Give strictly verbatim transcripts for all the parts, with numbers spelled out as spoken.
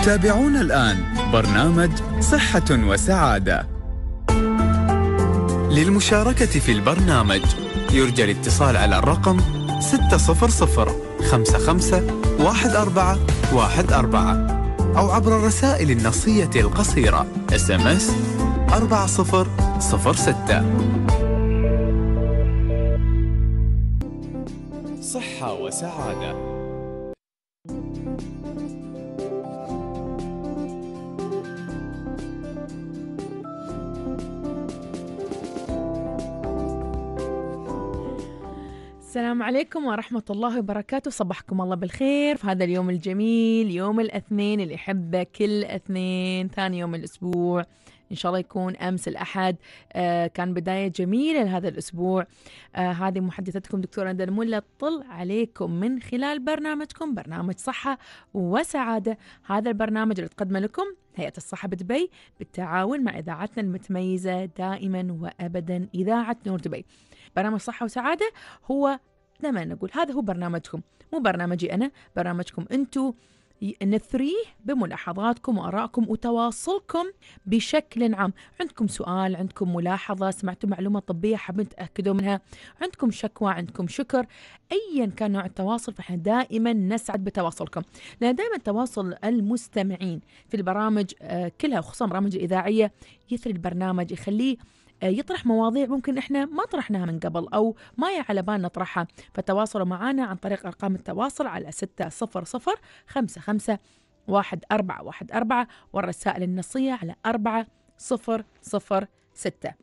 تتابعون الآن برنامج صحة وسعادة. للمشاركة في البرنامج يرجى الاتصال على الرقم ستة صفر صفر خمسة خمسة واحد أربعة واحد أربعة أو عبر الرسائل النصية القصيرة إس إم إس أربعة صفر صفر ستة. صحة وسعادة. السلام عليكم ورحمة الله وبركاته. صبحكم الله بالخير في هذا اليوم الجميل، يوم الاثنين اللي يحبه كل اثنين، ثاني يوم الأسبوع. إن شاء الله يكون أمس الأحد آه كان بداية جميلة لهذا الأسبوع. آه هذه محدثتكم دكتورة ندى الملا تطل عليكم من خلال برنامجكم برنامج صحة وسعادة. هذا البرنامج اللي تقدمه لكم هيئة الصحة بدبي بالتعاون مع إذاعتنا المتميزة دائما وأبدا إذاعة نور دبي. برنامج صحة وسعادة هو دائما نقول هذا هو برنامجكم، مو برنامجي أنا، برنامجكم أنتوا، نثريه بملاحظاتكم وآرائكم وتواصلكم بشكل عام. عندكم سؤال، عندكم ملاحظة، سمعتوا معلومة طبية حابين تأكدوا منها، عندكم شكوى، عندكم شكر، أيا كان نوع التواصل، فإحنا دائما نسعد بتواصلكم، لأن دائما تواصل المستمعين في البرامج كلها خصوصا البرامج الإذاعية يثري البرنامج، يخليه يطرح مواضيع ممكن إحنا ما طرحناها من قبل أو ما على بالنا نطرحها. فتواصلوا معنا عن طريق أرقام التواصل على ستة صفر صفر خمسة خمسة واحد أربعة واحد أربعة والرسائل النصية على أربعة صفر صفر ستة.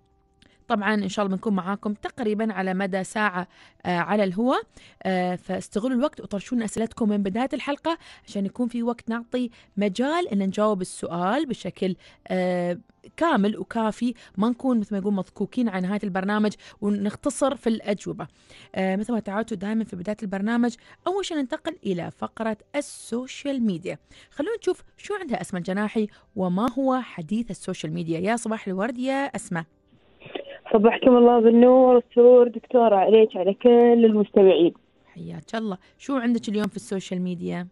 طبعا إن شاء الله بنكون معاكم تقريبا على مدى ساعة آه على الهواء، آه فاستغلوا الوقت وطرشون أسئلتكم من بداية الحلقة عشان يكون في وقت نعطي مجال أن نجاوب السؤال بشكل آه كامل وكافي، ما نكون مثل ما يقول مضكوكين عن نهاية البرنامج ونختصر في الأجوبة. آه مثل ما تعودتوا دائما في بداية البرنامج أول شيء ننتقل إلى فقرة السوشيال ميديا. خلونا نشوف شو عندها أسماء الجناحي وما هو حديث السوشيال ميديا. يا صباح الورد يا أسماء. صبحكم الله بالنور والسرور دكتورة عليك على كل المستمعين. حياك الله. شو عندك اليوم في السوشيال ميديا؟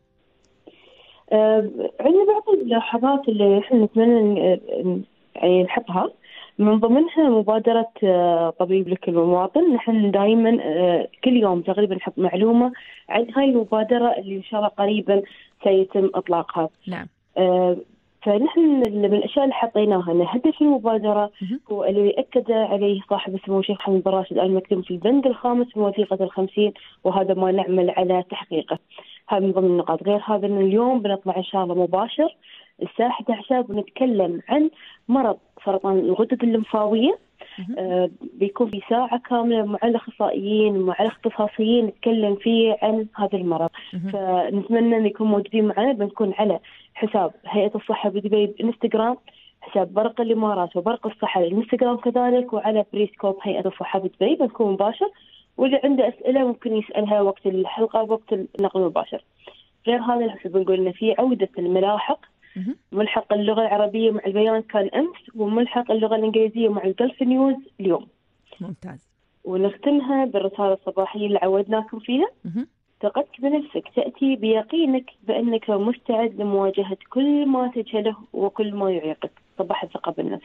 آه عندنا بعض الملاحظات اللي احنا نتمنى يعني نحطها، من ضمنها مبادرة آه طبيب لكل مواطن. نحن دائما آه كل يوم تقريبا نحط معلومة عن هاي المبادرة اللي ان شاء الله قريبا سيتم اطلاقها. نعم. آه فنحن من الأشياء اللي حطيناها أن هدف المبادرة هو اللي يأكد عليه صاحب السمو الشيخ محمد بن راشد آل مكتوم في البند الخامس من وثيقة الخمسين، وهذا ما نعمل على تحقيقه. هذا من ضمن النقاط. غير هذا أن اليوم بنطلع إن شاء الله مباشر الساعة إحدى عشر ونتكلم عن مرض سرطان الغدد الليمفاوية. آه بيكون في ساعة كاملة مع الأخصائيين مع الاختصاصيين نتكلم فيه عن هذا المرض. فنتمنى أن يكون موجودين معنا. بنكون على حساب هيئة الصحة بدبي بإنستغرام، حساب برق الإمارات وبرق الصحة الإنستغرام كذلك، وعلى بريسكوب هيئة الصحة بدبي بنكون مباشر. واللي عنده أسئلة ممكن يسألها وقت الحلقة وقت النقل المباشر. غير هذا نحب نقول إن في عودة الملاحق، ملحق اللغة العربية مع البيان كان أمس، وملحق اللغة الإنجليزية مع الجلف نيوز اليوم. ممتاز. ونختمها بالرسالة الصباحية اللي عودناكم فيها. ثقتك بنفسك تأتي بيقينك بأنك مستعد لمواجهة كل ما تجهله وكل ما يعيقك. صباح الثقة بالنفس.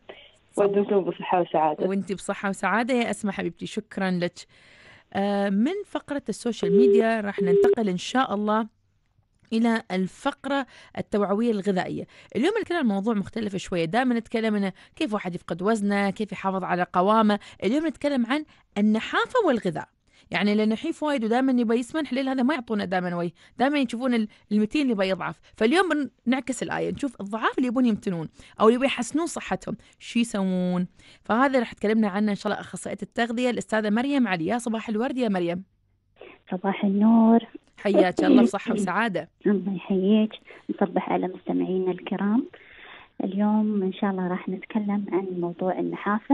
ودمتم بصحة وسعادة. وانتي بصحة وسعادة يا أسماء حبيبتي، شكرا لك. آه من فقرة السوشيال ميديا راح ننتقل إن شاء الله إلى الفقرة التوعوية الغذائية. اليوم نتكلم عن موضوع مختلف شوية. دائما نتكلم عن كيف واحد يفقد وزنه، كيف يحافظ على قوامه. اليوم نتكلم عن النحافة والغذاء. يعني لأنه نحيف وايد ودائما يبغى يسمن، حليل هذا ما يعطونا دائما وي، دائما يشوفون المتين اللي يبغى يضعف. فاليوم نعكس الآية، نشوف الضعاف اللي يبون يمتنون أو اللي يبغى يحسنون صحتهم شو يسوون. فهذا راح تكلمنا عنه إن شاء الله أخصائية التغذية الأستاذة مريم علي. يا صباح الورد يا مريم. صباح النور. حياك الله بصحة وسعادة. الله يحييك. نصبح على مستمعينا الكرام. اليوم إن شاء الله راح نتكلم عن موضوع النحافة،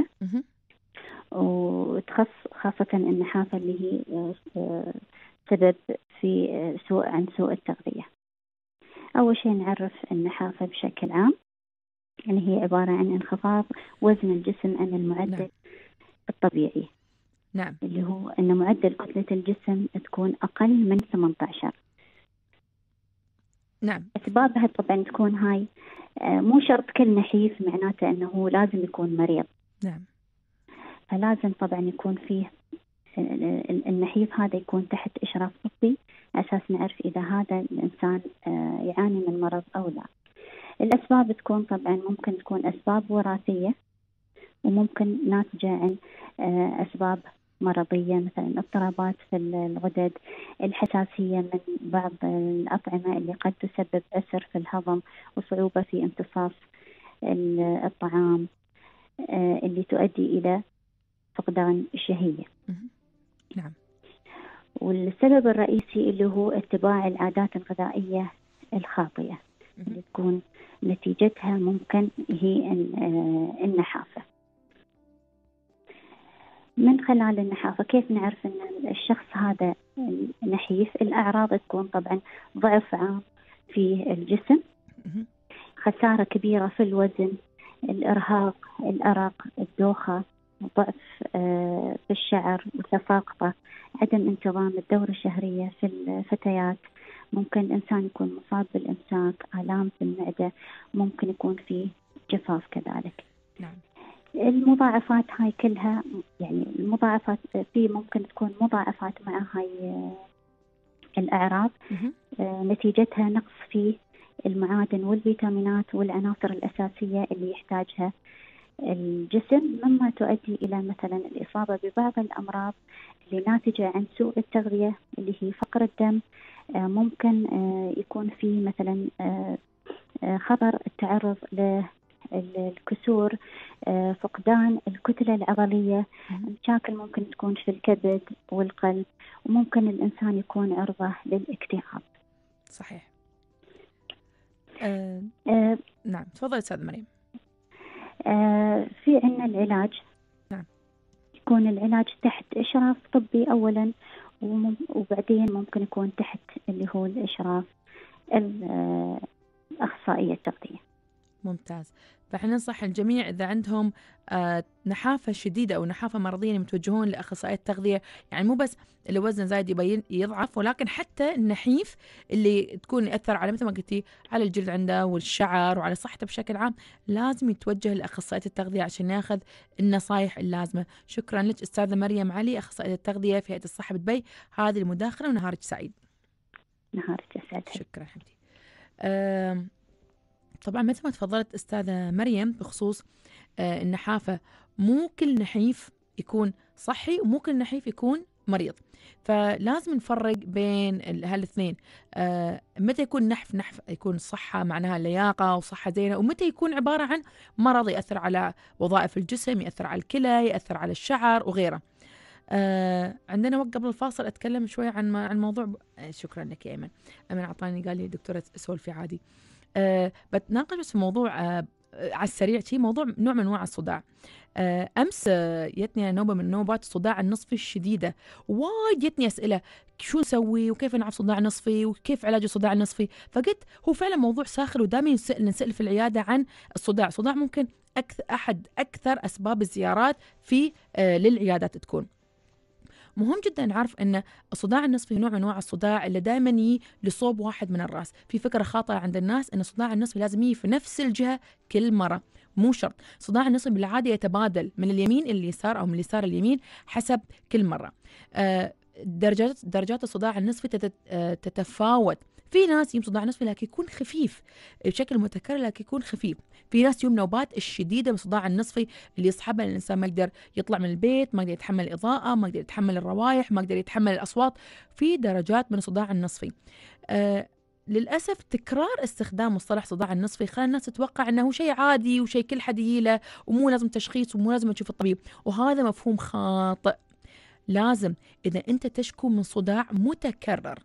وتخص خاصة النحافة اللي هي سبب في سوء عن سوء التغذية. أول شيء نعرف النحافة بشكل عام، يعني هي عبارة عن انخفاض وزن الجسم عن المعدل نعم. الطبيعي. نعم. اللي هو أن معدل كتلة الجسم تكون أقل من ثمانية عشر. نعم. أسبابها طبعا تكون هاي، مو شرط كل نحيف معناته أنه لازم يكون مريض. نعم. فلازم طبعا يكون فيه النحيف هذا يكون تحت إشراف طبي أساس نعرف إذا هذا الإنسان يعاني من مرض أو لا. الأسباب تكون طبعا ممكن تكون أسباب وراثية، وممكن ناتجة عن أسباب مرضية مثلا اضطرابات في الغدد، الحساسية من بعض الأطعمة اللي قد تسبب عسر في الهضم وصعوبة في امتصاص الطعام اللي تؤدي إلى فقدان الشهية. نعم. والسبب الرئيسي اللي هو اتباع العادات الغذائية الخاطئة اللي تكون نتيجتها ممكن هي النحافة. من خلال النحافة كيف نعرف أن الشخص هذا نحيف؟ الأعراض تكون طبعا ضعف عام في الجسم، خسارة كبيرة في الوزن، الإرهاق، الأرق، الدوخة، ضعف في الشعر وتساقطه، عدم انتظام الدورة الشهرية في الفتيات، ممكن الإنسان يكون مصاب بالإمساك، آلام في المعدة، ممكن يكون فيه جفاف كذلك. نعم. المضاعفات هاي كلها، يعني المضاعفات في ممكن تكون مضاعفات مع هاي الأعراض نتيجتها نقص في المعادن والفيتامينات والعناصر الأساسية اللي يحتاجها الجسم، مما تؤدي إلى مثلا الإصابة ببعض الأمراض اللي ناتجة عن سوء التغذية اللي هي فقر الدم. ممكن يكون في مثلا خطر التعرض للكسور، فقدان الكتلة العضلية، مشاكل ممكن تكون في الكبد والقلب، وممكن الإنسان يكون عرضة للاكتئاب. صحيح. أه أه نعم، تفضل أستاذ مريم. أه في عنا العلاج. نعم. يكون العلاج تحت إشراف طبي أولا، وبعدين ممكن يكون تحت اللي هو الإشراف الأخصائية التغذية. ممتاز. فإحنا ننصح الجميع إذا عندهم آه نحافة شديدة أو نحافة مرضية يتوجهون لأخصائية التغذية، يعني مو بس اللي وزنه زايد يبين يضعف، ولكن حتى النحيف اللي تكون يأثر على مثل ما قلتي على الجلد عنده والشعر وعلى صحته بشكل عام، لازم يتوجه لأخصائية التغذية عشان ياخذ النصائح اللازمة. شكرا لك أستاذة مريم علي، أخصائية التغذية في هيئة الصحة بدبي. هذه المداخلة ونهارك سعيد. نهارك سعيد. شكرا حبيبتي. أه طبعا مثل ما تفضلت أستاذة مريم بخصوص آه النحافة، مو كل نحيف يكون صحي ومو كل نحيف يكون مريض، فلازم نفرق بين هالاثنين. آه متى يكون نحف نحف يكون صحة معناها لياقة وصحة زينة، ومتى يكون عبارة عن مرض يأثر على وظائف الجسم، يأثر على الكلى، يأثر على الشعر وغيره. آه عندنا وقت قبل الفاصل أتكلم شوي عن عن موضوع ب... آه شكرا لك يا أيمن. أيمن عطاني قال لي دكتورة سولفي عادي. أه بتناقش بس في موضوع أه على السريع شيء، موضوع نوع من انواع الصداع. أه امس أه يتني نوبه من نوبات الصداع النصفي الشديده، وايد يتني اسئله شو نسوي وكيف نعرف صداع نصفي وكيف علاج الصداع النصفي. فقلت هو فعلا موضوع ساخر، ودائما نسال نسال في العياده عن الصداع. الصداع ممكن أكثر احد اكثر اسباب الزيارات في أه للعيادات تكون. مهم جدا نعرف ان الصداع النصفي نوع من انواع الصداع اللي دائما يجي لصوب واحد من الراس. في فكره خاطئه عند الناس ان الصداع النصفي لازم يجي في نفس الجهه كل مره، مو شرط. الصداع النصفي بالعاده يتبادل من اليمين الى اليسار او من اليسار اليمين حسب كل مره. آه درجات درجات الصداع النصفي تتفاوت. في ناس يوم صداع نصفي لكن يكون خفيف بشكل متكرر، لكن يكون خفيف. في ناس يوم نوبات الشديده من الصداع النصفي اللي يصحبها الانسان ما يقدر يطلع من البيت، ما يقدر يتحمل الاضاءه، ما يقدر يتحمل الروائح، ما يقدر يتحمل الاصوات. في درجات من الصداع النصفي. آه للاسف تكرار استخدام مصطلح صداع النصفي خلى الناس تتوقع انه شيء عادي وشيء كل حد يجيله ومو لازم تشخيص ومو لازم تشوف الطبيب، وهذا مفهوم خاطئ. لازم اذا انت تشكو من صداع متكرر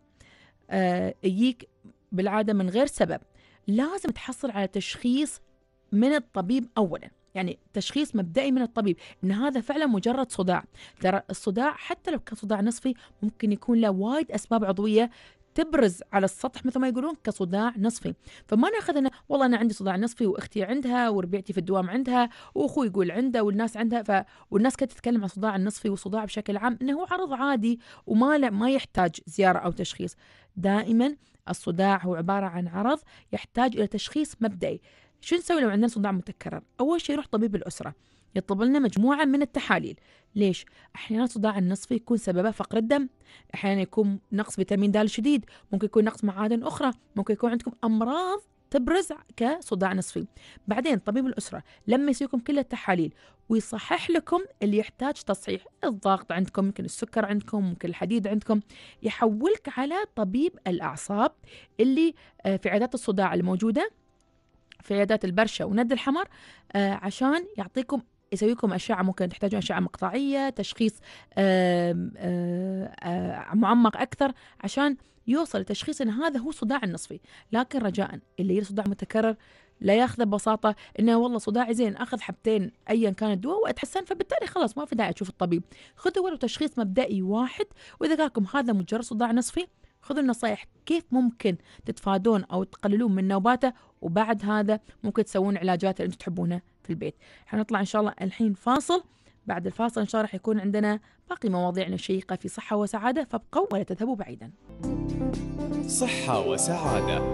آه يجيك بالعاده من غير سبب، لازم تحصل على تشخيص من الطبيب اولا، يعني تشخيص مبدئي من الطبيب ان هذا فعلا مجرد صداع. ترى الصداع حتى لو كان صداع نصفي ممكن يكون له وايد اسباب عضويه تبرز على السطح مثل ما يقولون كصداع نصفي. فما ناخذ انه والله انا عندي صداع نصفي واختي عندها وربيعتي في الدوام عندها واخوي يقول عنده والناس عندها، ف والناس كانت تتكلم عن الصداع النصفي والصداع بشكل عام انه هو عرض عادي وما لا ما يحتاج زياره او تشخيص. دائما الصداع هو عبارة عن عرض يحتاج إلى تشخيص مبدئي. شو نسوي لو عندنا صداع متكرر؟ أول شيء يروح طبيب الأسرة يطلب لنا مجموعة من التحاليل. ليش؟ أحيانا الصداع النصفي يكون سببه فقر الدم، أحيانا يكون نقص فيتامين د شديد، ممكن يكون نقص معادن أخرى، ممكن يكون عندكم أمراض تبرز كصداع نصفي. بعدين طبيب الأسرة لما يسويكم كل التحاليل ويصحح لكم اللي يحتاج تصحيح، الضغط عندكم، ممكن السكر عندكم، ممكن الحديد عندكم، يحولك على طبيب الأعصاب اللي في عيادات الصداع الموجودة في عيادات البرشا وند الحمر، آه عشان يعطيكم يسويكم أشعة، ممكن تحتاجون أشعة مقطعية، تشخيص آه آه آه معمق أكثر عشان يوصل لتشخيص أن هذا هو صداع النصفي. لكن رجاء اللي يصير صداع متكرر لا ياخذ ببساطة إنه والله صداعي زين أخذ حبتين أيا كان الدواء وأتحسن فبالتالي خلاص ما في داعي تشوف الطبيب. خذوا ولو تشخيص مبدئي واحد، وإذا قالكم هذا مجرد صداع نصفي خذوا النصائح كيف ممكن تتفادون أو تقللون من نوباته، وبعد هذا ممكن تسوون علاجات اللي أنتم تحبونها في البيت. حنطلع إن شاء الله الحين فاصل، بعد الفاصل إن شاء الله رح يكون عندنا باقي مواضيعنا الشيقة في صحة وسعادة، فابقوا ولا تذهبوا بعيدا. صحة وسعادة.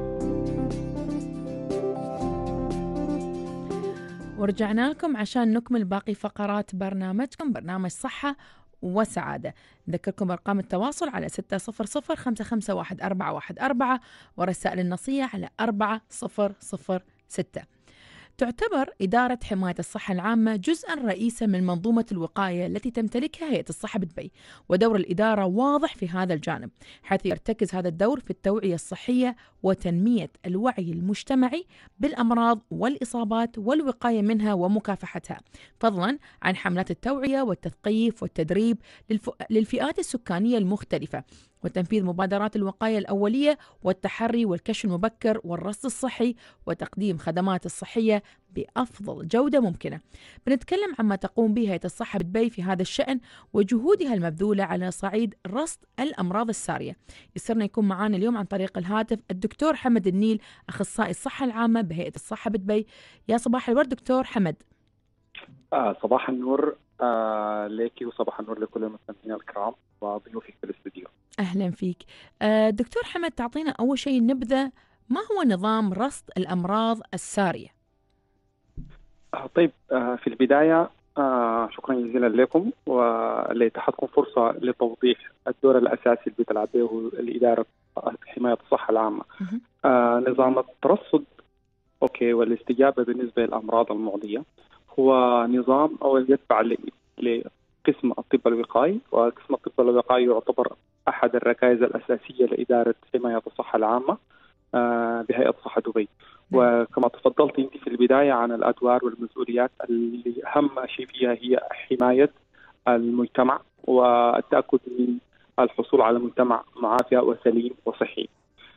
ورجعنا لكم عشان نكمل باقي فقرات برنامجكم، برنامج صحة وسعادة. نذكركم بأرقام التواصل على ستة صفر صفر خمسة خمسة واحد أربعة واحد أربعة ورسائل النصية على أربعة صفر صفر ستة. تعتبر إدارة حماية الصحة العامة جزءاً رئيساً من منظومة الوقاية التي تمتلكها هيئة الصحة بدبي، ودور الإدارة واضح في هذا الجانب، حيث يرتكز هذا الدور في التوعية الصحية وتنمية الوعي المجتمعي بالأمراض والإصابات والوقاية منها ومكافحتها، فضلاً عن حملات التوعية والتثقيف والتدريب للف... للفئات السكانية المختلفة، وتنفيذ مبادرات الوقاية الأولية والتحري والكشف المبكر والرصد الصحي وتقديم خدمات الصحية بأفضل جودة ممكنة. بنتكلم عما تقوم به هيئة الصحة بدبي في هذا الشأن وجهودها المبذولة على صعيد رصد الأمراض السارية. يسرنا يكون معنا اليوم عن طريق الهاتف الدكتور حمد النيل، أخصائي الصحة العامة بهيئة الصحة بدبي. يا صباح الورد دكتور حمد. آه صباح النور آه ليكي وصباح النور لكل المستمعين الكرام وضيوفك في الاستوديو. أهلا فيك. آه دكتور حمد، تعطينا أول شيء نبذة، ما هو نظام رصد الأمراض السارية؟ آه طيب آه في البداية آه شكرا جزيلا لكم ولإتاحتكم فرصة لتوضيح الدور الأساسي اللي بتلعب به الإدارة حماية الصحة العامة. آه نظام الترصد أوكي والاستجابة بالنسبة للأمراض المعدية هو نظام أو يتبع لقسم الطب الوقائي، وقسم الطب الوقائي يعتبر أحد الركائز الأساسية لإدارة حماية الصحة العامة بهيئة صحة دبي. وكما تفضلت أنت في البداية عن الأدوار والمسؤوليات اللي أهم شيء فيها هي حماية المجتمع والتأكد من الحصول على مجتمع معافى وسليم وصحي.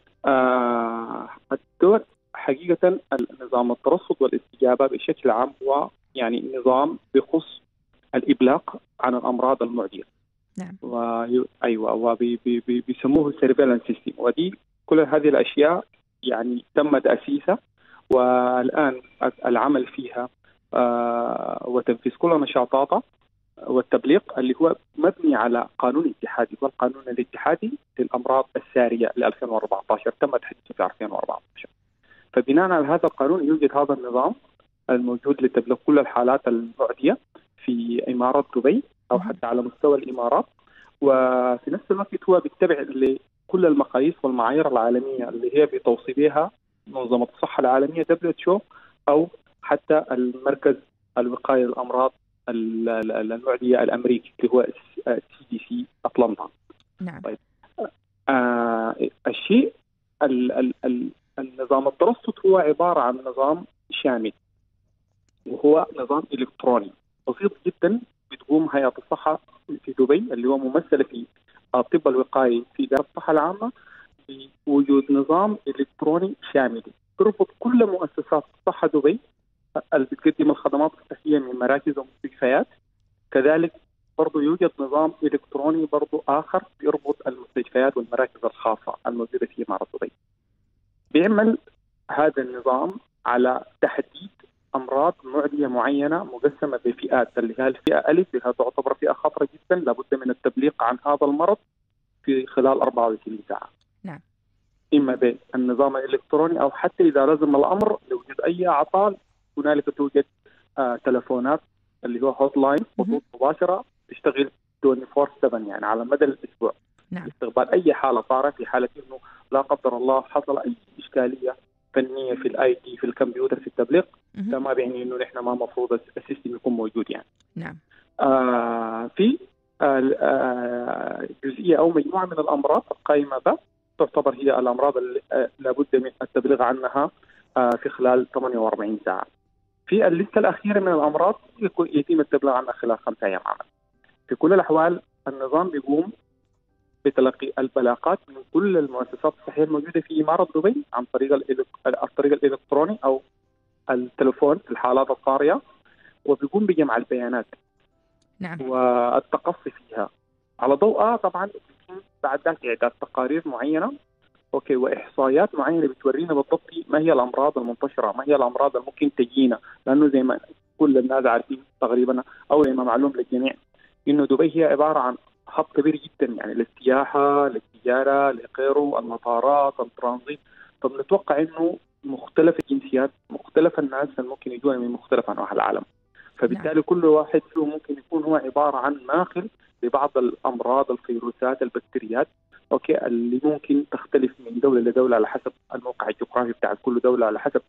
الدور حقيقة النظام الترصد والاستجابة بشكل عام هو يعني نظام بخص الإبلاغ عن الأمراض المعدية. نعم. و... أيوة وبيسموه السيرفيلانس سيستم، ودي كل هذه الأشياء يعني تم تأسيسها والآن العمل فيها آه وتنفيذ كل نشاطاتها والتبليغ اللي هو مبني على قانون اتحادي، والقانون الاتحادي للأمراض السارية ل ألفين وأربعة عشر تم تحديثه في ألفين وأربعة عشر. فبناء على هذا القانون يوجد هذا النظام الموجود لتبليغ كل الحالات المعدية في إمارات دبي أو حتى على مستوى الإمارات، وفي نفس الوقت هو بيتبع لكل المقاييس والمعايير العالمية اللي هي بتوصي بها منظمة الصحة العالمية دبليو اتش او أو حتى المركز الوقاية للأمراض المعدية الأمريكي اللي هو سي دي سي أطلنطا. نعم. طيب. آه الشيء ال ال ال النظام الترصد هو عبارة عن نظام شامل، وهو نظام إلكتروني بسيط جدا بتقوم هيئة الصحة في دبي اللي هو ممثلة في الطب الوقائي في إدارة الصحة العامة بوجود نظام إلكتروني شامل تربط كل مؤسسات الصحة دبي اللي بتقدم الخدمات الصحية من مراكز ومستشفيات. كذلك برضو يوجد نظام إلكتروني برضو آخر يربط المستشفيات والمراكز الخاصة الموجودة في إمارة دبي. بيعمل هذا النظام على تحديد أمراض معدية معينة مقسمة بفئات، اللي هي الفئة ألف اللي تعتبر فئة خطرة جدا لابد من التبليغ عن هذا المرض في خلال أربعة وعشرين ساعة. نعم. إما بالنظام الإلكتروني أو حتى إذا لزم الأمر لوجود أي أعطال هنالك توجد آه تلفونات اللي هو هوت لاين، خطوط مباشرة تشتغل أربعة وعشرين سبعة يعني على مدى الأسبوع. نعم. استقبال أي حالة طارئة في حالة إنه لا قدر الله حصل أي إشكالية فنية في الآي دي في الكمبيوتر في التبليغ، ده ما بيعني إنه نحن ما مفروض السيستم يكون موجود يعني. نعم. آه في آه جزئية أو مجموعة من الأمراض القائمة به تعتبر هي الأمراض اللي آه لابد من التبليغ عنها آه في خلال ثمانية وأربعين ساعة. في الليستة الأخيرة من الأمراض يتم التبليغ عنها خلال خمسة أيام عمل. في كل الأحوال النظام بيقوم بتلقي البلاغات من كل المؤسسات الصحية الموجودة في إمارة دبي عن طريق الطريق الإلكتروني أو التلفون في الحالات الطارئة، وبيقوم بجمع البيانات. نعم. والتقصي فيها على ضوءها طبعا بعد ذلك إعداد تقارير معينة أوكي وإحصائيات معينة بتورينا بالضبط ما هي الأمراض المنتشرة، ما هي الأمراض اللي ممكن تجينا، لأنه زي ما كل الناس عارفين تقريبا أو زي ما معلوم للجميع إنه دبي هي عبارة عن هب كبير جدا يعني للسياحة للتجارة لغيره، المطارات الترانزيت. طب نتوقع إنه مختلف الجنسيات مختلف الناس اللي ممكن يجونا من مختلف أنواع العالم، فبالتالي نعم. كل واحد فيهم ممكن يكون هو عبارة عن ناقل لبعض الأمراض الفيروسات البكتيريات أوكي اللي ممكن تختلف من دولة لدولة على حسب الموقع الجغرافي بتاع كل دولة، على حسب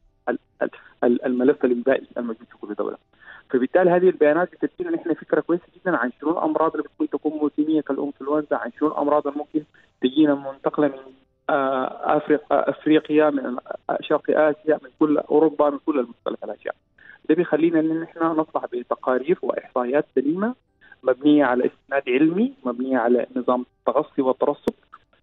الملف الإنبائي الموجود في كل دولة. فبالتالي هذه البيانات بتدينا نحن فكرة كويسة جدا عن شنو الأمراض اللي بتكون تكون موسمية كالإنفلونزا، عن شنو الأمراض اللي ممكن تجينا منتقلة من أفريقيا أفريقيا من شرق آسيا من كل أوروبا من كل المختلف الأشياء. ده بيخلينا إن نحن نطلع بتقارير وإحصائيات سليمة مبنية على إسناد علمي، مبنية على نظام التغصي والترصد،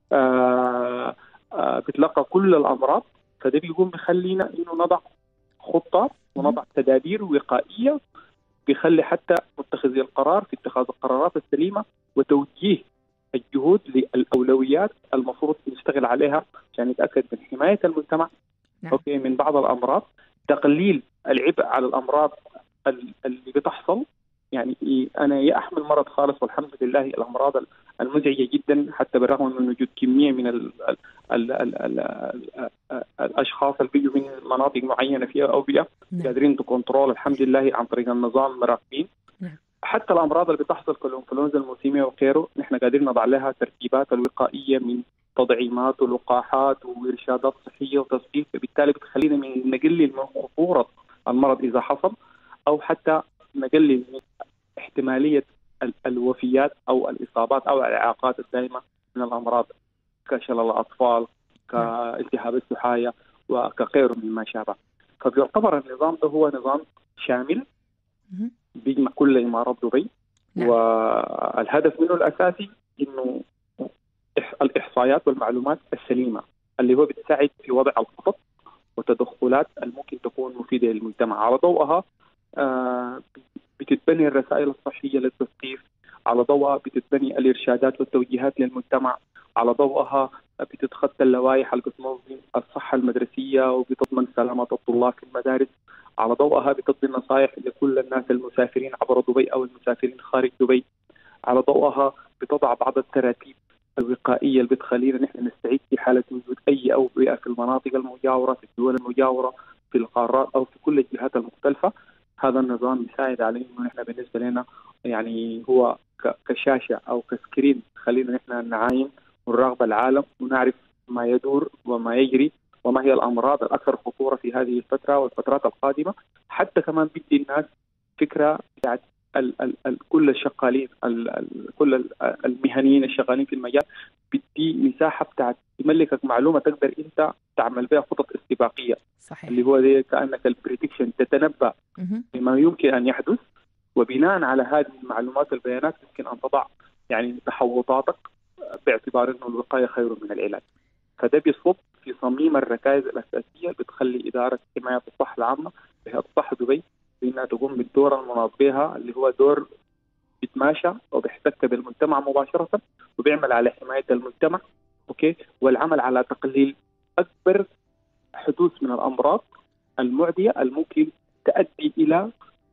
آه آه بتلقى كل الأمراض. فده بيقوم بيخلينا إنه نضع خطة ونضع تدابير وقائية بيخلي حتى متخذي القرار في اتخاذ القرارات السليمة وتوجيه الجهود للأولويات المفروض نشتغل عليها عشان نتأكد من حماية المجتمع نعم. أوكي من بعض الأمراض، تقليل العبء على الأمراض اللي بتحصل. يعني أنا يا أحمل مرض خالص والحمد لله الأمراض المزعجة جدا حتى بالرغم من وجود كمية من ال ال ال ال ال ال الأشخاص اللي بيجوا من مناطق معينة فيها أوبئة نعم. قادرين تكنترول الحمد لله عن طريق النظام مراقبين نعم. حتى الأمراض اللي بتحصل كالإنفلونزا الموسمية وغيره نحن قادرين نضع لها ترتيبات الوقائية من تطعيمات ولقاحات وإرشادات صحية وتصحيح، فبالتالي بتخلينا من نقلل من خطورة المرض إذا حصل أو حتى نقلل من احتمالية الوفيات أو الإصابات أو الإعاقات الدائمة من الأمراض كشلل الأطفال كالتهاب السحايا وكغيره مما شابه. فبيعتبر النظام ده هو نظام شامل بيجمع كل إمارات دبي نعم. والهدف منه الأساسي إنه الإحصائيات والمعلومات السليمة اللي هو بتساعد في وضع الخطط وتدخلات الممكن تكون مفيدة للمجتمع. على ضوءها آه بتتبني الرسائل الصحية للتثقيف، على ضوءها بتتبني الإرشادات والتوجيهات للمجتمع، على ضوءها بتتخطى اللوائح اللي بتنظم الصحة المدرسية وبتضمن سلامة الطلاب في المدارس، على ضوءها بتضمن نصائح لكل الناس المسافرين عبر دبي أو المسافرين خارج دبي، على ضوءها بتضع بعض التراتيب الوقائية اللي بتخلينا نحن نستعد في حالة وجود أي أوبئة في المناطق المجاورة في الدول المجاورة في القارات أو في كل الجهات المختلفة. هذا النظام يساعد على إنه نحن بالنسبة لنا يعني هو كشاشة أو كسكرين خلينا نحن نعاين ونراقب العالم ونعرف ما يدور وما يجري وما هي الأمراض الأكثر خطورة في هذه الفترة والفترات القادمة. حتى كمان بدي الناس فكرة بتاعت ال ال ال كل الشغالين ال ال كل ال المهنيين الشغالين في المجال بدي مساحة بتاعت تملكك معلومة تقدر أنت تعمل بها خطط استباقية صحيح. اللي هو زي كأنك البريدكشن تتنبأ بما يمكن أن يحدث، وبناء على هذه المعلومات والبيانات يمكن أن تضع يعني تحوطاتك باعتبار أنه الوقاية خير من العلاج. فده بيصب في صميم الركائز الأساسية بتخلي إدارة حماية الصحة العامة بهيئة الصحة دبي بأنها تقوم بالدور المناط بها اللي هو دور بيتماشى وبيحتك بالمجتمع مباشرة وبيعمل على حماية المجتمع أوكي والعمل على تقليل أكبر حدوث من الأمراض المعدية الممكن تؤدي إلى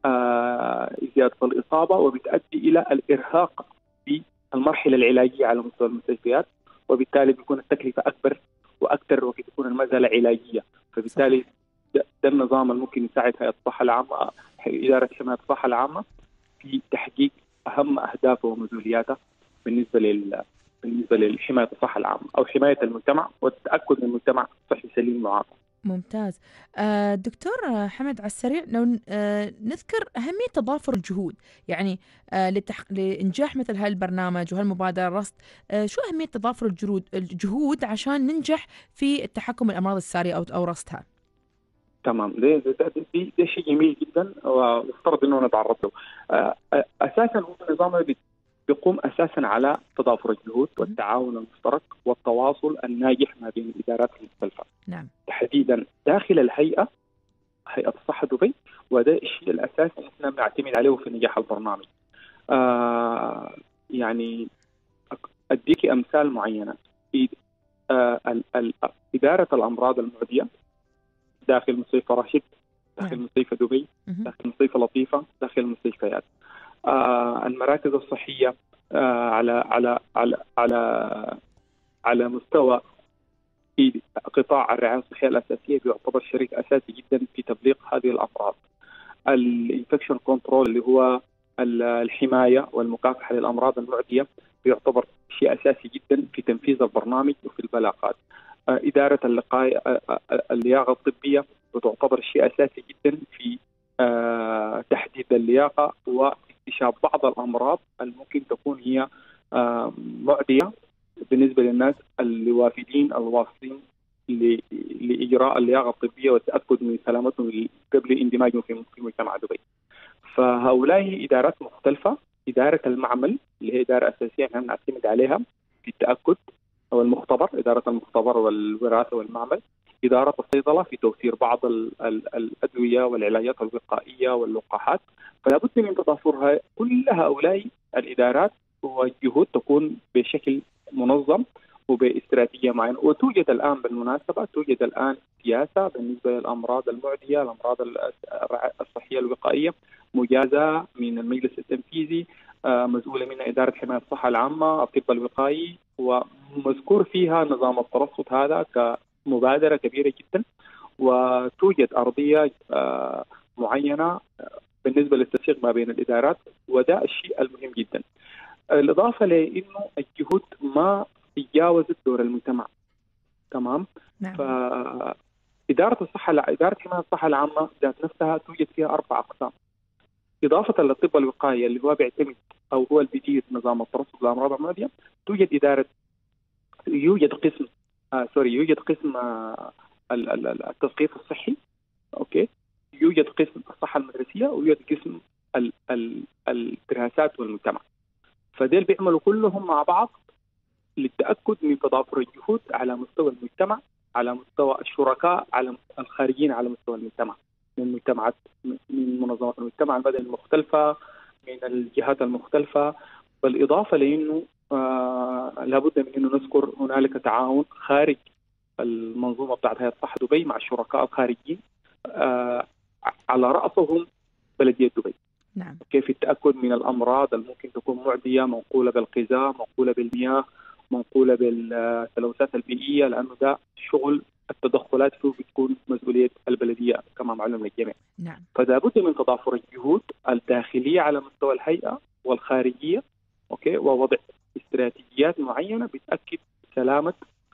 آه زيادة الإصابة وبتؤدي إلى الإرهاق في المرحلة العلاجية على مستوى المستشفيات، وبالتالي بيكون التكلفة أكبر واكثر وقت تكون المساله علاجيه. فبالتالي ده, ده النظام اللي ممكن يساعد هيئه الصحه العامه، اداره حمايه الصحه العامه في تحقيق اهم اهدافه ومسؤولياته بالنسبه لل بالنسبه لحمايه الصحه العامه او حمايه المجتمع والتاكد من المجتمع صحي سليم معافى. ممتاز. آه دكتور حمد، على السريع لو آه نذكر أهمية تضافر الجهود، يعني آه لتح... لإنجاح مثل هالبرنامج وهالمبادرة رصد، آه شو أهمية تضافر الجهود الجهود عشان ننجح في التحكم بالأمراض السارية أو أو رصدها؟ تمام، ده ده, ده, ده شيء جميل جدا وافترض انه نتعرض له. آه اساسا هو النظام اللي بيقوم اساسا على تضافر الجهود والتعاون المشترك والتواصل الناجح ما بين الادارات المختلفه. نعم. تحديدا داخل الهيئه، هيئه الصحه دبي، وده الشيء الاساسي اللي احنا بنعتمد عليه في نجاح البرنامج. آه يعني اديكي امثال معينه. آه ال ال اداره الامراض المعديه داخل مستشفى راشد، داخل مستشفى دبي، داخل مستشفى لطيفه، داخل المستشفيات. آه المراكز الصحيه آه على على على على على مستوى في قطاع الرعايه الصحيه الاساسيه بيعتبر شريك اساسي جدا في تبليغ هذه الامراض. الانفكشن كنترول اللي هو الحمايه والمكافحه للامراض المعديه بيعتبر شيء اساسي جدا في تنفيذ البرنامج وفي البلاغات. آه اداره اللقايه آه اللياقه الطبيه بتعتبر شيء اساسي جدا في آه تحديد اللياقه واكتشاف بعض الامراض اللي ممكن تكون هي آه معديه بالنسبه للناس اللي وافدين الواصلين لاجراء اللياقه الطبيه والتاكد من سلامتهم قبل اندماجهم في مجتمع دبي. فهؤلاء ادارات مختلفه. اداره المعمل اللي هي اداره اساسيه احنا بنعتمد عليها في التاكد، او المختبر، اداره المختبر والوراثه والمعمل. اداره الصيدله في توفير بعض ال ال الادويه والعلاجات الوقائيه واللقاحات. فلا بد من تضافرها كل هؤلاء الادارات والجهود تكون بشكل منظم وباستراتيجيه معينه. وتوجد الان بالمناسبه توجد الان سياسه بالنسبه للامراض المعديه، الامراض الصحيه الوقائيه مجازه من المجلس التنفيذي، مسؤوله منها اداره حمايه الصحه العامه، الطب الوقائي، ومذكور فيها نظام الترصد هذا كمبادره كبيره جدا. وتوجد ارضيه معينه بالنسبه للتنسيق ما بين الادارات، وده الشيء المهم جدا. الإضافة لأنه الجهود ما تجاوزت دور المجتمع. تمام؟ نعم. فإدارة الصحة إدارة حماية الصحة العامة ذات نفسها توجد فيها أربع أقسام. إضافة للطب الوقائي اللي هو بيعتمد أو هو اللي بيدير نظام الترصد للأمراض المعدية، توجد إدارة يوجد قسم آه سوري يوجد قسم آه التثقيف الصحي. أوكي؟ يوجد قسم الصحة المدرسية، ويوجد قسم ال ال الدراسات والمجتمع. فديل بيعملوا كلهم مع بعض للتأكد من تضافر الجهود على مستوى المجتمع، على مستوى الشركاء، على الخارجين على مستوى المجتمع، من المجتمعات، من منظمات المجتمع المدني المختلفة، من الجهات المختلفة. بالإضافة لأنه آه لابد من أنه نذكر هنالك تعاون خارج المنظومة بتاعت هيئة الصحة دبي مع الشركاء الخارجيين، آه على رأسهم بلدية دبي. نعم. كيف التأكد من الأمراض اللي ممكن تكون معدية، منقولة بالغذاء، منقولة بالمياه، منقولة بالتلوثات البيئية، لأنه ده شغل التدخلات فيه بتكون مسؤولية البلدية كما معلوم للجميع. نعم. فلا بد من تضافر الجهود الداخلية على مستوى الهيئة والخارجية، أوكي، ووضع استراتيجيات معينة بتأكد سلامة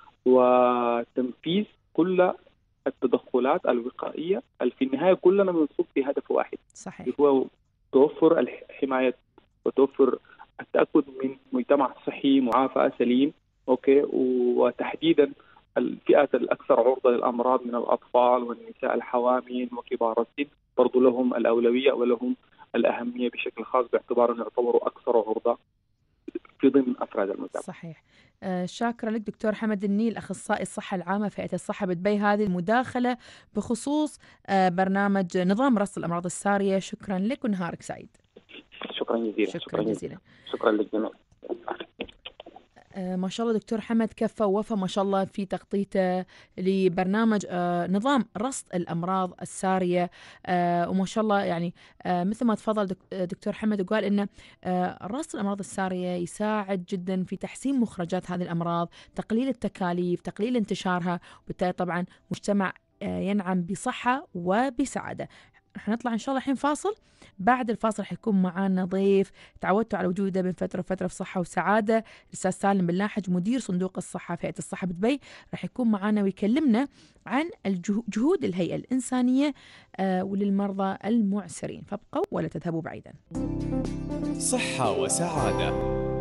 وتنفيذ كل التدخلات الوقائية اللي في النهاية كلنا بنصب في هدف واحد. صحيح. هو توفر الحماية وتوفر التأكد من مجتمع صحي معافى سليم. أوكي، وتحديدا الفئات الأكثر عرضة للأمراض من الأطفال والنساء الحوامل وكبار السن برضو لهم الأولوية ولهم الأهمية بشكل خاص باعتبار أن يعتبروا أكثر عرضة في ضمن أفراد المجتمع. صحيح. آه شاكرا لك دكتور حمد النيل، أخصائي الصحة العامة في هيئة الصحة بدبي، هذه المداخلة بخصوص آه برنامج نظام رصد الأمراض السارية. شكرا لك ونهارك سعيد. شكرا جزيلا. شكرا جزيلا. شكرا للجميع. آه ما شاء الله دكتور حمد كفى ووفى ما شاء الله في تغطيته لبرنامج آه نظام رصد الأمراض السارية. آه وما شاء الله يعني آه مثل ما تفضل دك دكتور حمد وقال إنه آه رصد الأمراض السارية يساعد جدا في تحسين مخرجات هذه الأمراض، تقليل التكاليف، تقليل انتشارها، وبالتالي طبعا مجتمع آه ينعم بصحة وبسعادة. حنطلع إن شاء الله الحين فاصل، بعد الفاصل حيكون معانا ضيف تعودتوا على وجوده من فترة وفترة في صحة وسعادة، الأستاذ سالم بن لاحج مدير صندوق الصحة في هيئة الصحة بدبي، راح يكون معانا ويكلمنا عن جهود الهيئة الإنسانية آه وللمرضى المعسرين. فابقوا ولا تذهبوا بعيدا. صحة وسعادة.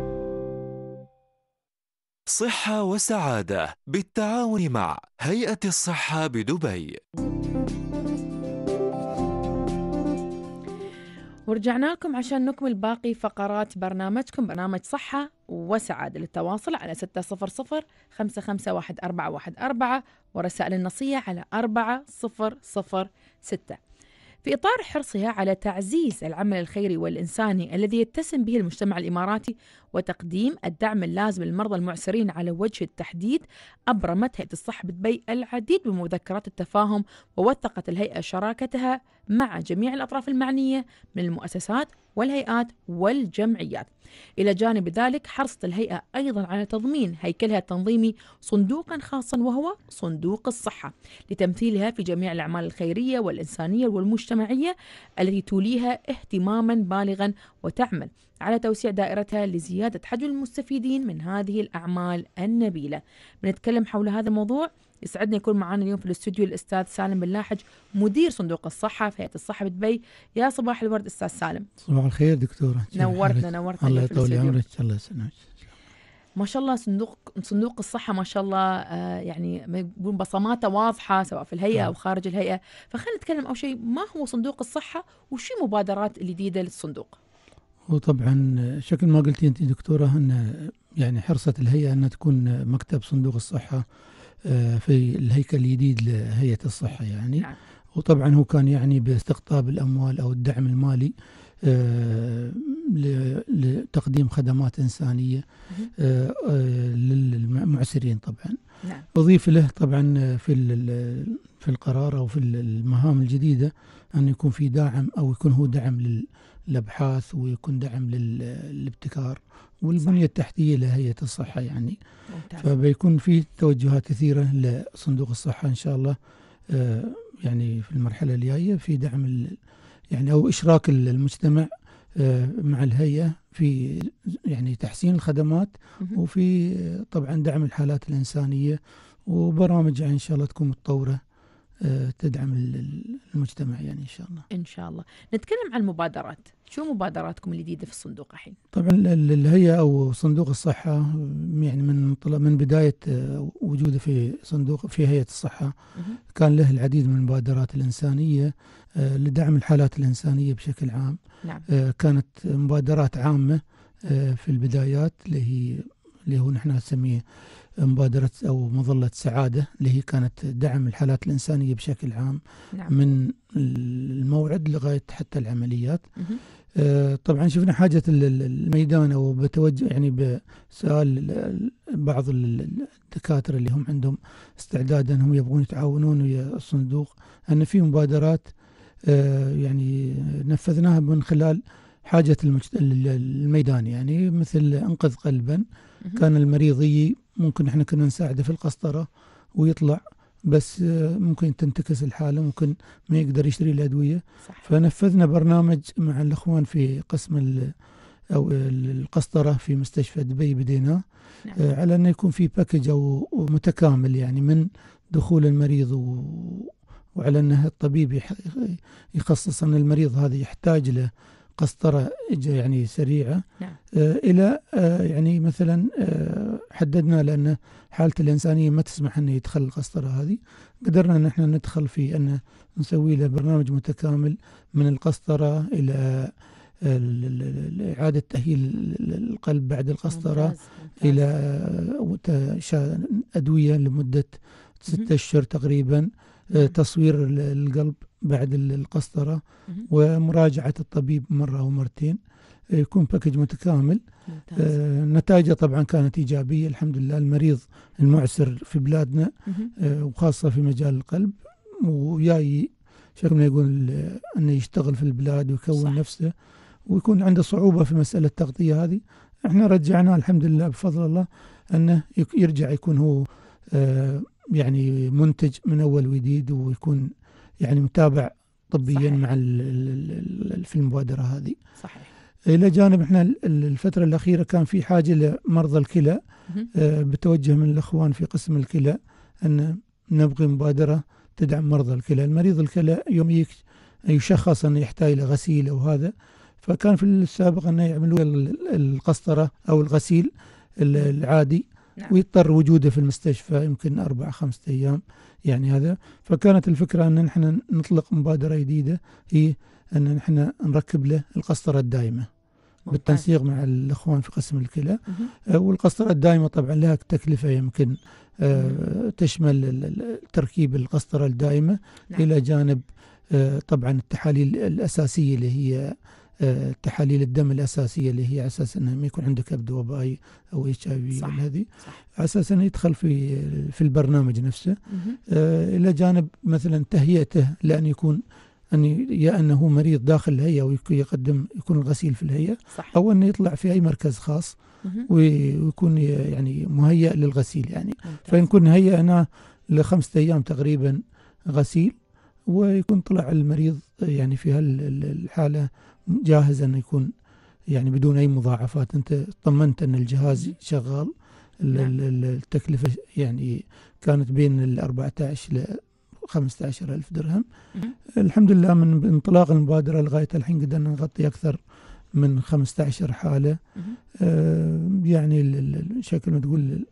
صحة وسعادة بالتعاون مع هيئة الصحة بدبي. ورجعنا لكم عشان نكمل باقي فقرات برنامجكم، برنامج صحة وسعادة. للتواصل على ستة صفر صفر خمسة خمسة واحد أربعة واحد أربعة ورسائل النصية على أربعة صفر صفر ستة. في إطار حرصها على تعزيز العمل الخيري والإنساني الذي يتسم به المجتمع الإماراتي وتقديم الدعم اللازم للمرضى المعسرين على وجه التحديد، أبرمت هيئة الصحة بدبي العديد من مذكرات التفاهم، ووثقت الهيئة شراكتها مع جميع الأطراف المعنية من المؤسسات والهيئات والجمعيات. إلى جانب ذلك حرصت الهيئة أيضا على تضمين هيكلها التنظيمي صندوقا خاصا وهو صندوق الصحة لتمثيلها في جميع الأعمال الخيرية والإنسانية والمجتمعية التي توليها اهتماما بالغا، وتعمل على توسيع دائرتها لزيادة حجم المستفيدين من هذه الأعمال النبيلة. بنتكلم حول هذا الموضوع. يسعدني يكون معنا اليوم في الاستوديو الأستاذ سالم بن لاحج مدير صندوق الصحة في هيئة الصحة بدبي. يا صباح الورد أستاذ سالم. صباح الخير دكتورة. نورتنا نورتنا. الله يطول عمرك. الله يسلمك. ما شاء الله صندوق صندوق الصحة ما شاء الله آه يعني بصماته واضحة سواء في الهيئة أو خارج الهيئة. فخلينا نتكلم أول شيء ما هو صندوق الصحة وشي مبادرات الجديدة للصندوق؟ وطبعا شكل ما قلتي أنت دكتورة أن يعني حرصت الهيئة أن تكون مكتب صندوق الصحة في الهيكل الجديد لهيئة الصحة يعني. نعم. وطبعا هو كان يعني باستقطاب الأموال أو الدعم المالي لتقديم خدمات إنسانية للمعسرين طبعا. نعم. أضيف له طبعا في في القرار أو في المهام الجديدة أن يكون في دعم أو يكون هو دعم للأبحاث ويكون دعم للابتكار والبنية التحتية لهيئة الصحة يعني. ممتاز. فبيكون في توجهات كثيرة لصندوق الصحة إن شاء الله يعني في المرحلة الجاية في دعم يعني أو إشراك المجتمع مع الهيئة في يعني تحسين الخدمات وفي طبعا دعم الحالات الإنسانية وبرامج إن شاء الله تكون متطورة تدعم المجتمع يعني إن شاء الله. إن شاء الله. نتكلم عن المبادرات. شو مبادراتكم الجديدة في الصندوق الحين؟ طبعا الهيئة أو صندوق الصحة يعني من من بداية وجوده في صندوق في هيئة الصحة كان له العديد من المبادرات الإنسانية لدعم الحالات الإنسانية بشكل عام. نعم. كانت مبادرات عامة في البدايات اللي هي اللي هو نحن نسميه مبادرة أو مظلة سعادة اللي هي كانت دعم الحالات الإنسانية بشكل عام. نعم. من الموعد لغاية حتى العمليات. آه طبعا شفنا حاجة الميدان أو بتوجه يعني بسؤال بعض الدكاترة اللي هم عندهم استعداد أنهم يبغون يتعاونون ويا الصندوق أن في مبادرات آه يعني نفذناها من خلال حاجة الميدان يعني مثل انقذ قلبا. كان المريض يجي ممكن احنا كنا نساعده في القسطرة ويطلع بس ممكن تنتكس الحالة ممكن ما يقدر يشتري الأدوية. صح. فنفذنا برنامج مع الأخوان في قسم أو القسطرة في مستشفى دبي بديناه. نعم. على أنه يكون في باكج أو متكامل يعني من دخول المريض و وعلى أنه الطبيب يخصص أن المريض هذا يحتاج له قسطرة يعني سريعة. نعم. آه إلى آه يعني مثلا آه حددنا لأن حالة الإنسانية ما تسمح أنه يدخل القسطرة هذه، قدرنا أن احنا ندخل في أن نسوي له برنامج متكامل من القسطرة إلى إعادة تأهيل القلب بعد القسطرة. ممتاز. ممتاز. إلى أدوية لمدة ستة أشهر تقريبا. آه تصوير القلب بعد القسطرة ومراجعة الطبيب مرة أو مرتين. يكون باكج متكامل. آه نتائجه طبعا كانت إيجابية الحمد لله. المريض المعسر في بلادنا آه وخاصة في مجال القلب وياي شكل ما يقول آه أنه يشتغل في البلاد ويكون صح. نفسه ويكون عنده صعوبة في مسألة التغطية هذه، احنا رجعناه الحمد لله بفضل الله أنه يرجع يكون هو آه يعني منتج من أول وجديد ويكون يعني متابع طبيا صحيح. مع في المبادرة هذه. صحيح. إلى جانب احنا الفترة الأخيرة كان في حاجة لمرضى الكلى، آه بتوجه من الأخوان في قسم الكلى أن نبغي مبادرة تدعم مرضى الكلى. المريض الكلى يوم يشخص أنه يحتاج إلى غسيل أو هذا، فكان في السابق أنه يعملوا القسطرة أو الغسيل العادي نعم. ويضطر وجوده في المستشفى يمكن أربع خمسة أيام يعني هذا. فكانت الفكرة أن نحن نطلق مبادرة جديدة هي أن نحن نركب له القسطرة الدائمة ممتاز. بالتنسيق مع الأخوان في قسم الكلى. آه والقسطرة الدائمة طبعا لها تكلفة يمكن آه تشمل تركيب القسطرة الدائمة نعم. إلى جانب آه طبعا التحاليل الأساسية اللي هي آه تحاليل الدم الأساسية اللي هي على أساس أنه ما يكون عنده كبد وبائي أو إتش آي في هذه على أساس أنه يدخل في في البرنامج نفسه. آه إلى جانب مثلا تهيئته لأن يكون أن يا أنه مريض داخل الهيئة ويقدم يكون الغسيل في الهيئة صح. أو أنه يطلع في أي مركز خاص ويكون يعني مهيئ للغسيل يعني ممتاز. فيكون هيئنا لخمسة أيام تقريبا غسيل ويكون طلع المريض يعني في هالحالة جاهز أن يكون يعني بدون أي مضاعفات. أنت طمنت أن الجهاز شغال. التكلفة يعني كانت بين الأربعة عشر ل خمسة عشر ألف درهم. الحمد لله من انطلاق المبادرة لغاية الحين قدرنا نغطي أكثر من خمسة عشر حالة. آه يعني شكل ما تقول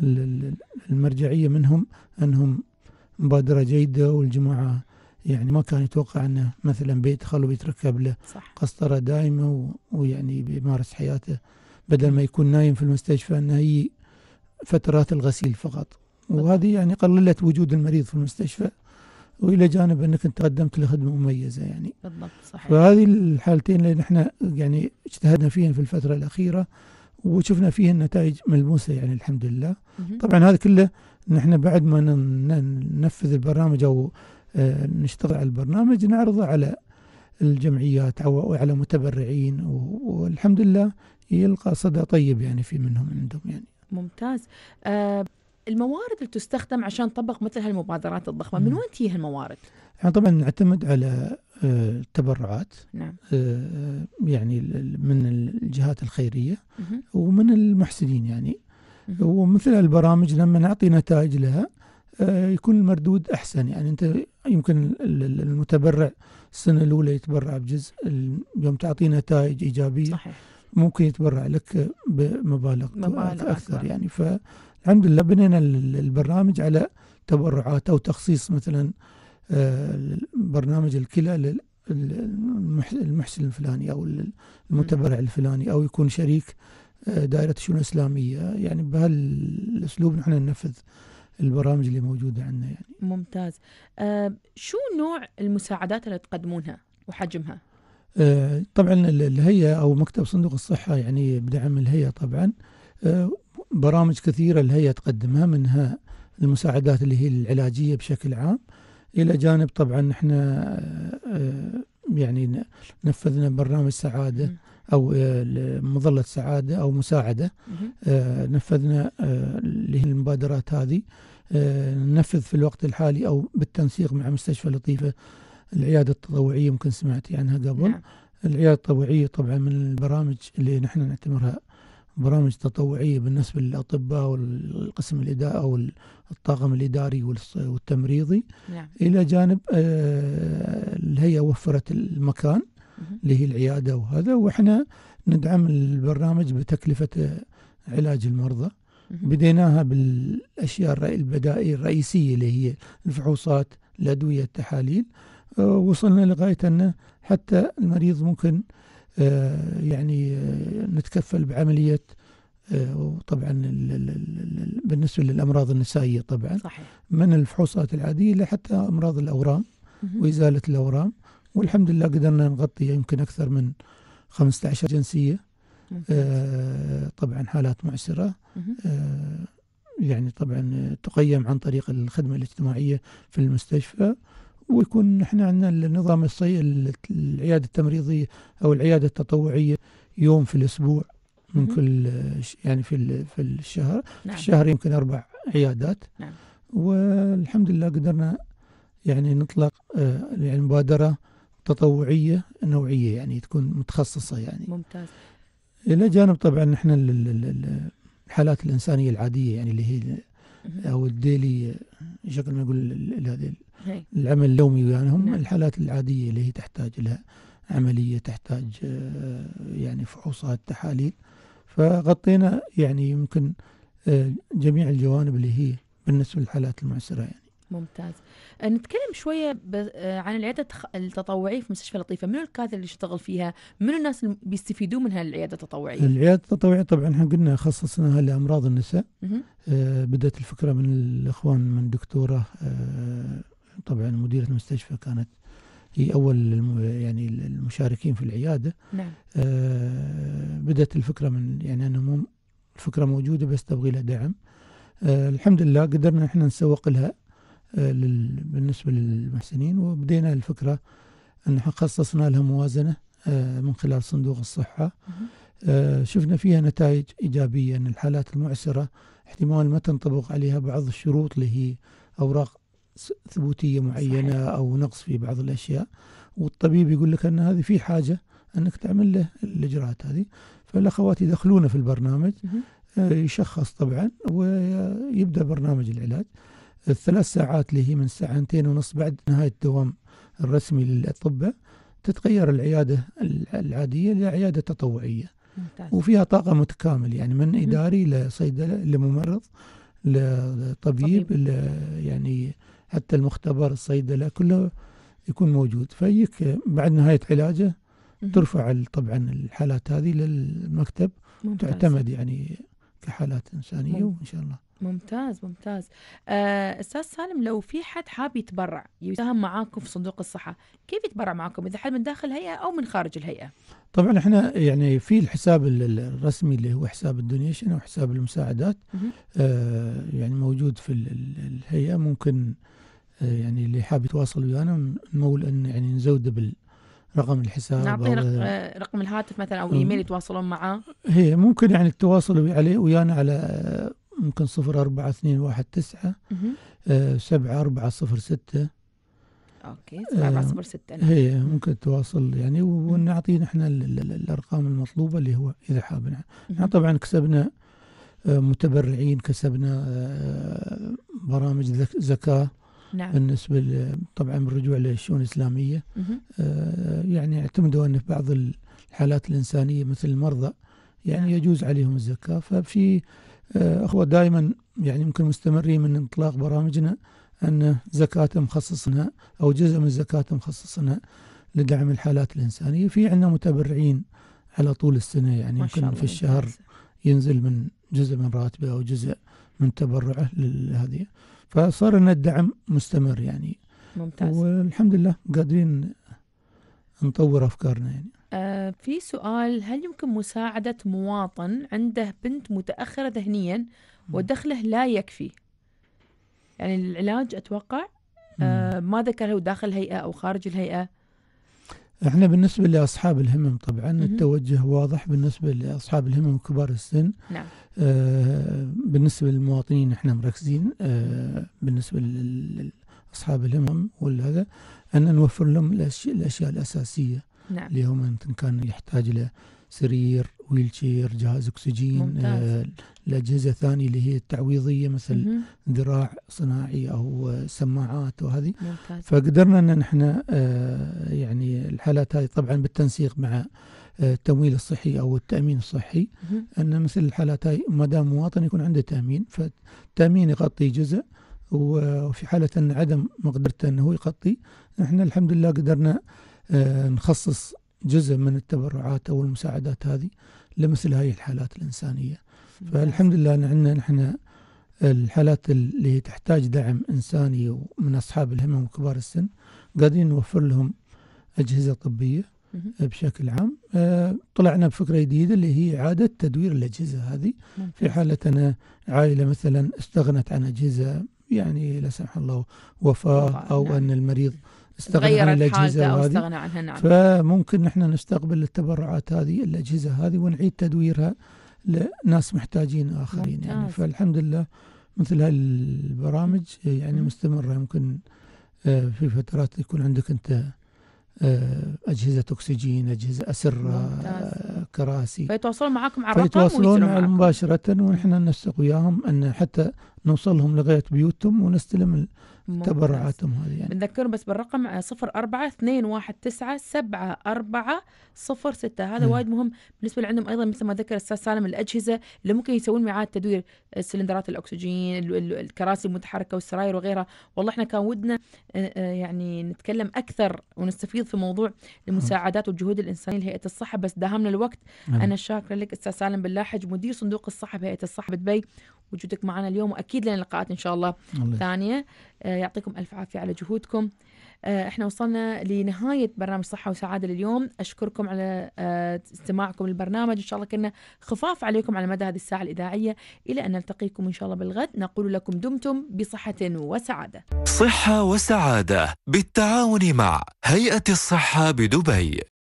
المرجعية منهم أنهم مبادرة جيدة والجماعة يعني ما كان يتوقع أنه مثلا بيدخل وبيتركب له صح. قسطرة دائمة ويعني بيمارس حياته بدل ما يكون نايم في المستشفى أنه هي فترات الغسيل فقط. وهذه يعني قللت وجود المريض في المستشفى وإلى جانب أنك أنت قدمت له خدمة مميزة يعني بالضبط صحيح. فهذه الحالتين اللي نحن يعني اجتهدنا فيهن في الفترة الأخيرة وشفنا فيهن نتائج ملموسة يعني الحمد لله. م- طبعا هذا كله نحن بعد ما ننفذ البرنامج أو آه نشتغل على البرنامج نعرضه على الجمعيات أو على متبرعين والحمد لله يلقى صدى طيب يعني في منهم عندهم يعني ممتاز. آه الموارد اللي تستخدم عشان تطبق مثل هالمبادرات الضخمة من وين تيجي هالموارد؟ يعني طبعا نعتمد على التبرعات نعم. يعني من الجهات الخيرية ومن المحسنين يعني ومثل البرامج لما نعطي نتائج لها يكون المردود أحسن. يعني أنت يمكن المتبرع السنة الأولى يتبرع بجزء، يوم تعطي نتائج إيجابية صحيح. ممكن يتبرع لك بمبالغ أكثر, أكثر يعني. فالحمد لله بنينا البرنامج على تبرعات أو تخصيص مثلا برنامج الكلى للمحسن الفلاني أو المتبرع الفلاني أو يكون شريك دائرة الشؤون الإسلامية. يعني بهالأسلوب نحن ننفذ البرامج اللي موجودة عندنا يعني. ممتاز. آه شو نوع المساعدات اللي تقدمونها وحجمها؟ آه طبعا الهيئة أو مكتب صندوق الصحة يعني بدعم الهيئة طبعا آه برامج كثيرة الهيئة تقدمها، منها المساعدات اللي هي العلاجية بشكل عام، إلى جانب طبعا نحن آه يعني نفذنا برنامج سعادة م. أو مظلة سعادة أو مساعدة. آه نفذنا آه اللي هي المبادرات هذه آه ننفذ في الوقت الحالي أو بالتنسيق مع مستشفى لطيفة العيادة التطوعية، ممكن سمعتي عنها قبل. نعم. العيادة التطوعية طبعا من البرامج اللي نحن نعتبرها برامج تطوعية بالنسبة للأطباء والقسم الإداري أو الطاقم الإداري والتمريضي. نعم. إلى جانب آه الهيئة وفرت المكان اللي هي العيادة وهذا، وإحنا ندعم البرنامج بتكلفة علاج المرضى. بديناها بالأشياء البدائية الرئيسية اللي هي الفحوصات، الأدوية، التحاليل. أه وصلنا لغاية أنه حتى المريض ممكن أه يعني أه نتكفل بعملية أه طبعا بالنسبة للأمراض النسائية طبعا صحيح. من الفحوصات العادية لحتى أمراض الأورام وإزالة الأورام. والحمد لله قدرنا نغطي يمكن أكثر من خمسة عشر جنسية، آه طبعا حالات معسرة، آه يعني طبعا تقيم عن طريق الخدمة الاجتماعية في المستشفى. ويكون احنا عندنا النظام الصي العيادة التمريضية أو العيادة التطوعية يوم في الأسبوع من كل يعني في في الشهر. نعم. في الشهر يمكن أربع عيادات. نعم. والحمد لله قدرنا يعني نطلق آه يعني مبادرة تطوعية نوعية يعني تكون متخصصة يعني. ممتاز. إلى جانب طبعا احنا الحالات الإنسانية العادية يعني اللي هي أو الديلي شكل ما نقول هذه العمل اليومي ويانهم. نعم. الحالات العادية اللي هي تحتاج لها عملية، تحتاج آه يعني فحوصات، تحاليل. فغطينا يعني يمكن آه جميع الجوانب اللي هي بالنسبة للحالات المعسرة يعني. ممتاز. نتكلم شوية عن العيادة التطوعية في مستشفى لطيفة. منو الكادر اللي يشتغل فيها؟ منو الناس اللي بيستفيدوا من هالعيادة التطوعية؟ العيادة التطوعية طبعا احنا قلنا خصصناها لأمراض النساء. آه بدأت الفكرة من الإخوان من دكتورة آه طبعا مديرة المستشفى كانت هي أول يعني المشاركين في العيادة. نعم. آه بدأت الفكرة من يعني أنه الفكرة موجودة بس تبغي لها دعم. آه الحمد لله قدرنا احنا نسوق لها آه بالنسبة للمحسنين، وبدينا الفكرة أن خصصنا لها موازنة آه من خلال صندوق الصحة. آه شفنا فيها نتائج إيجابية، أن الحالات المعسرة احتمال ما تنطبق عليها بعض الشروط اللي هي أوراق ثبوتية معينة. صحيح. أو نقص في بعض الأشياء، والطبيب يقول لك أن هذه في حاجة أنك تعمل له الإجراءات هذه. فالأخوات يدخلون في البرنامج، آه يشخص طبعا ويبدأ برنامج العلاج. الثلاث ساعات اللي هي من ساعتين ونص بعد نهاية الدوام الرسمي للأطباء تتغير العيادة العادية لعيادة تطوعية. ممتاز. وفيها طاقة متكامل يعني من إداري لصيدلة لممرض لطبيب يعني حتى المختبر الصيدلة كله يكون موجود. فيك بعد نهاية علاجه ترفع طبعا الحالات هذه للمكتب. ممتاز. تعتمد يعني كحالات إنسانية. مم. وإن شاء الله. ممتاز ممتاز. آه، أستاذ سالم، لو في حد حاب يتبرع يساهم معاكم في صندوق الصحة، كيف يتبرع معاكم؟ إذا حد من داخل الهيئة أو من خارج الهيئة؟ طبعا احنا يعني في الحساب الرسمي اللي هو حساب الدونيشن أو حساب المساعدات. آه يعني موجود في الهيئة. ممكن آه يعني اللي حاب يتواصل ويانا نمول أن يعني نزوده بال رقم الحساب، نعطي رق... رقم الهاتف مثلا أو إيميل يتواصلون معاه. هي ممكن يعني التواصل عليه ويانا على ممكن صفر أربعة اثنين واحد تسعة آه سبعة أربعة صفر ستة. أوكي سبعة أربعة صفر ستة. هي ممكن التواصل يعني ونعطينا إحنا الأرقام المطلوبة اللي هو إذا حابنا. نحن طبعا كسبنا آه متبرعين، كسبنا آه برامج زكاة. نعم. بالنسبة طبعا بالرجوع للشؤون الإسلامية آه يعني اعتمدوا أن في بعض الحالات الإنسانية مثل المرضى يعني نعم. يجوز عليهم الزكاة. ففي آه أخوة دائما يعني ممكن مستمرين من انطلاق برامجنا أن زكاة مخصصنا أو جزء من الزكاة مخصصنا لدعم الحالات الإنسانية. في عندنا متبرعين على طول السنة يعني يمكن في الشهر ينزل من جزء من راتبه أو جزء من تبرعه لهذه. فصار لنا الدعم مستمر يعني. ممتاز. والحمد لله قادرين نطور أفكارنا يعني. آه في سؤال، هل يمكن مساعدة مواطن عنده بنت متأخرة ذهنيا ودخله لا يكفي؟ يعني العلاج أتوقع آه ما ذكر هو داخل الهيئة أو خارج الهيئة. احنا بالنسبة لأصحاب الهمم طبعا م- التوجه واضح بالنسبة لأصحاب الهمم وكبار السن. نعم. آه بالنسبة للمواطنين احنا مركزين آه بالنسبة لأصحاب الهمم والهذا أن نوفر لهم الأشياء, الأشياء الأساسية. نعم. اللي هم إن كان يحتاج له سرير، ويلشير، جهاز أكسجين، آه الأجهزة ثانية اللي هي التعويضية مثل ذراع صناعي أو سماعات وهذه. ممتاز. فقدرنا أن نحن آه يعني الحالات هذه طبعا بالتنسيق مع آه التمويل الصحي أو التأمين الصحي مم. أن مثل الحالات هذه ما دام مواطن يكون عنده تأمين، فالتأمين يغطي جزء، وفي حالة أن عدم مقدرته أنه يغطي نحن الحمد لله قدرنا آه نخصص جزء من التبرعات أو المساعدات هذه لمثل هذه الحالات الإنسانية. فالحمد لله عندنا نحن الحالات اللي تحتاج دعم إنساني من أصحاب الهمم وكبار السن قادرين نوفر لهم أجهزة طبية بشكل عام. طلعنا بفكرة جديدة اللي هي إعادة تدوير الأجهزة هذه. في حالة أن عائلة مثلا استغنت عن أجهزة، يعني لا سمح الله وفاة أو نعم. أن المريض استغنى عن الأجهزة هذه، نعم. فممكن نحن نستقبل التبرعات هذه الأجهزة هذه ونعيد تدويرها لناس محتاجين آخرين. ممتاز. يعني فالحمد لله مثل هاي البرامج يعني م. مستمرة. يمكن في فترات يكون عندك أنت أجهزة أكسجين، أجهزة أسرة، كراسي، فيتواصلون معكم على الرقم فيتواصلون مباشرة ونحن ننسق وياهم أن حتى نوصلهم لغاية بيوتهم ونستلم تبرعاتهم هذه. يعني بنذكرهم بس بالرقم صفر أربعة اثنين واحد تسعة سبعة أربعة صفر ستة. هذا وايد مهم بالنسبة لعندهم أيضا مثل ما ذكر الأستاذ سالم الأجهزة اللي ممكن يسوون معاد تدوير سلندرات الأكسجين، الكراسي المتحركة والسراير وغيرها. والله احنا كان ودنا يعني نتكلم أكثر ونستفيض في موضوع المساعدات والجهود الإنسانية لهيئة الصحة، بس داهمنا الوقت. أه. أنا شاكرة لك أستاذ سالم باللاحج مدير صندوق الصحة بهيئة الصحة بدبي وجودك معنا اليوم، وأكيد لنا لقاءات إن شاء الله, الله. ثانية. يعطيكم ألف عافية على جهودكم. احنا وصلنا لنهاية برنامج صحة وسعادة لليوم. أشكركم على استماعكم للبرنامج. إن شاء الله كنا خفاف عليكم على مدى هذه الساعة الإذاعية. إلى أن نلتقيكم إن شاء الله بالغد، نقول لكم دمتم بصحة وسعادة. صحة وسعادة بالتعاون مع هيئة الصحة بدبي.